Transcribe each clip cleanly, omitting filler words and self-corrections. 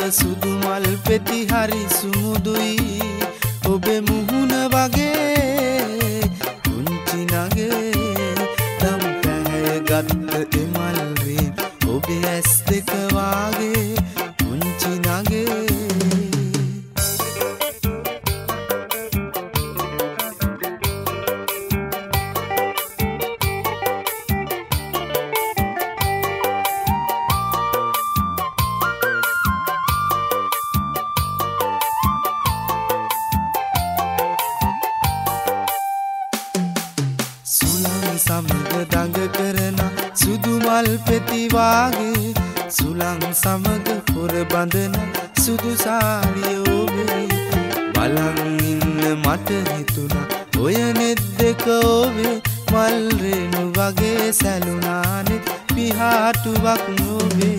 සුදු මල් පෙති හරි සුමුදුයි ඔබේ මුහුණ වගේ පුංචි නගේ නම් පැහැ ගත්ත එමල් වේ ඔබේ ඇස් දෙක වාගේ පුංචි නගේ සමග දඟ කරන සුදු මල් පෙති වාගේ සුලං සමග පොර බඳන සුදු සාරිය ඔබේ බලන් ඉන්න මට හිතුණා ඔය නෙත් දෙක ඔබේ මල් රේණු වගේ සැලුණානේ පිහාටුවක් නොවේ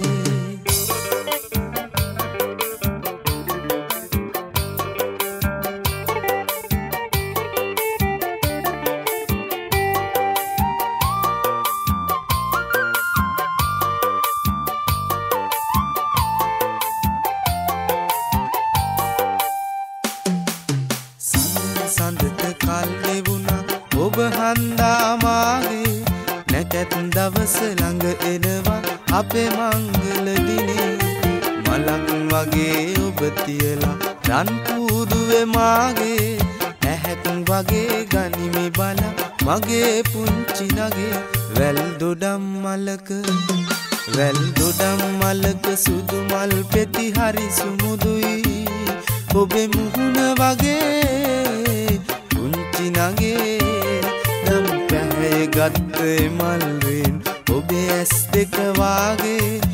සඳට කල් ගෙවුණා ඔබ හන්දා මාගේ නැකත් දවස ළඟ එනවා අපේ මංගල දිනේ මලක් වගේ ඔබ තියලා රන් පුදුවේ මාගේ ඇහැක් වගේ ගනිමි බල මගේ පුංචි නගේ වැල් දොඩම් මලක සුදු මල් පෙති හරි සුමුදුයි ඔබේ මුහුණ වගේ පුංචි නගේ නම් පැහැ ගත්ත මල් රේන් ඔබේ ඇස් දෙක වාගේ